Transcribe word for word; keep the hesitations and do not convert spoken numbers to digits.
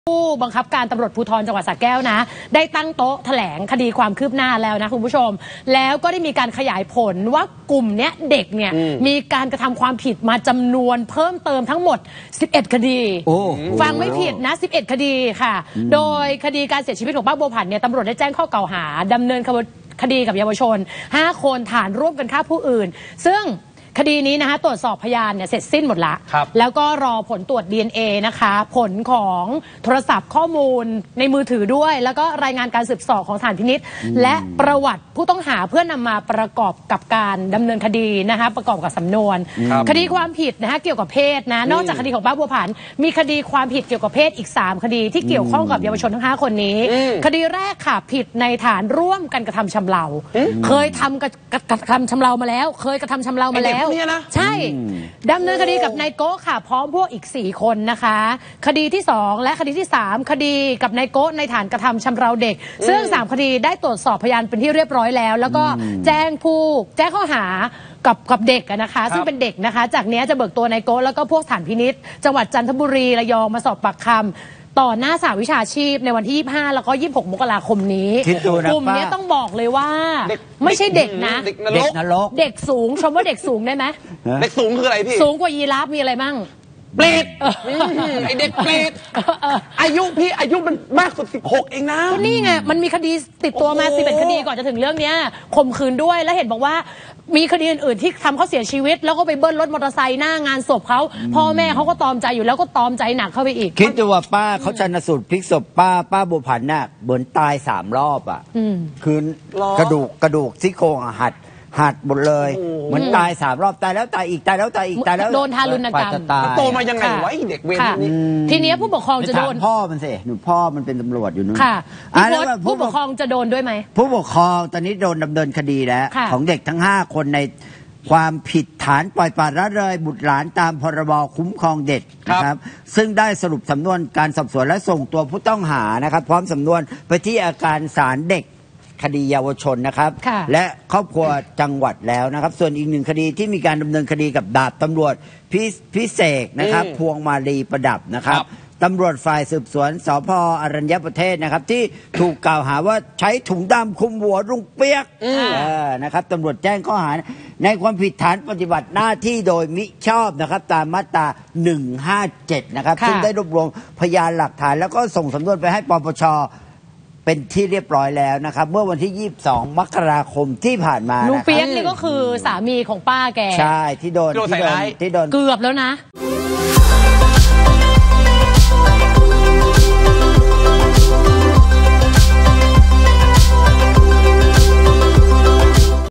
ผู้บังคับการตำรวจภูธรจังหวัดสระแก้วนะได้ตั้งโต๊ะแถลงคดีความคืบหน้าแล้วนะคุณผู้ชมแล้วก็ได้มีการขยายผลว่ากลุ่มเนี้ยเด็กเนี่ยมีการกระทำความผิดมาจำนวนเพิ่มเติมทั้งหมดสิบเอ็ดคดีฟังไม่ผิดนะสิบเอ็ดคดีค่ะโดยคดีการเสียชีวิตของป้าบัวผันเนี่ยตำรวจได้แจ้งข้อกล่าวหาดำเนินคดีกับเยาวชนห้าคนฐานร่วมกันฆ่าผู้อื่นซึ่งคดีนี้นะคะตรวจสอบพยานเนี่ยเสร็จสิ้นหมดละแล้วก็รอผลตรวจ ดี เอ็น เอ นะคะผลของโทรศัพท์ข้อมูลในมือถือด้วยแล้วก็รายงานการสืบสอบของสถานพินิจและประวัติผู้ต้องหาเพื่อนำมาประกอบกับการดำเนินคดีนะคะประกอบกับสำนวนคดีความผิดนะคะเกี่ยวกับเพศนะนอกจากคดีของป้าบัวผันมีคดีความผิดเกี่ยวกับเพศอีกสามคดีที่เกี่ยวข้องกับเยาวชนทั้งห้าคนนี้คดีแรกค่ะผิดในฐานร่วมกันกระทำชำเราเคยทำกระทำชำเรามาแล้วเคยกระทำชำเรามาแล้วใช่ดำเนินคดีกับนายโก้ค่ะพร้อมพวกอีกสี่คนนะคะคดีที่สองและคดีที่สามคดีกับนายโก้ในฐานกระทำชำเราเด็กซึ่งสามคดีได้ตรวจสอบพยานเป็นที่เรียบร้อยแล้วแล้วก็แจ้งผู้แจ้งข้อหากับกับเด็กนะคะซึ่งเป็นเด็กนะคะจากนี้จะเบิกตัวนายโก้แล้วก็พวกสถานพินิจจังหวัดจันทบุรีระยองมาสอบปากคำต่อหน้าสหวิชาชีพในวันที่ยี่สิบห้าแล้วก็ยี่สิบหกมกราคมนี้กลุ่มนี้ต้องบอกเลยว่าไม่ใใช่เด็กนะเด็กนรกเด็กสูงชมว่าเด็กสูงได้ไหมเด็กสูงคืออะไรพี่สูงกว่ายีราฟมีอะไรมั่งเปรตไอเด็กเปรตอายุพี่อายุมันมากสุดสิบหกเองนะก็นี่ไงมันมีคดีติดตัวมาสิบเอ็ดคดีก่อนจะถึงเรื่องนี้ข่มขืนด้วยแล้วเห็นบอกว่ามีคดีอื่นๆที่ทำเขาเสียชีวิตแล้วก็ไปเบิ้ลรถมอเตอร์ไซค์หน้างานศพเขาพ่อแม่เขาก็ตอมใจอยู่แล้วก็ตอมใจหนักเข้าไปอีกคิดดูว่าป้าเขาชันสูตรพลิกศพป้าป้าบัวผันน่ะเหมือนตายสามรอบอ่ะคือกระดูกกระดูกซี่โครงหัดหัดหมดเลยเหมือนตายสามรอบตายแล้วตายอีกตายแล้วตายอีกตายแล้วโดนทารุณกรรมโตมายังไงวะเด็กเวรนี้ทีนี้ผู้ปกครองจะโดนพ่อมันสิหนูพ่อมันเป็นตำรวจอยู่นู่นค่ะผู้ปกครองจะโดนด้วยไหมผู้ปกครองตอนนี้โดนดำเนินคดีแล้วของเด็กทั้งห้าคนในความผิดฐานปล่อยปละละเลยบุตรหลานตามพรบคุ้มครองเด็กนะครับซึ่งได้สรุปสำนวนการสอบสวนและส่งตัวผู้ต้องหานะครับพร้อมสำนวนไปที่อาการศาลเด็กคดีเยาวชนนะครับและครอบครัวจังหวัดแล้วนะครับส่วนอีกหนึ่งคดีที่มีการดำเนินคดีกับดาบตำรวจพิพิเศษนะครับพวงมาลีประดับนะครับตำรวจฝ่ายสืบสวนสภ.อรัญญประเทศนะครับที่ถูกกล่าวหาว่าใช้ถุงดำคลุมหัวลุงเปียกนะครับตำรวจแจ้งข้อหาในความผิดฐานปฏิบัติหน้าที่โดยมิชอบนะครับตามมาตราหนึ่งห้าเจ็ดนะครับซึ่งได้รวบรวมพยานหลักฐานแล้วก็ส่งสำนวนไปให้ปปช.เป็นที่เรียบร้อยแล้วนะครับเมื่อวันที่ยี่สิบสองมกราคมที่ผ่านมาลุงเปียกนี่ก็คือสามีของป้าแกใช่ที่โดนที่โดนที่โดนเกือบแล้วนะ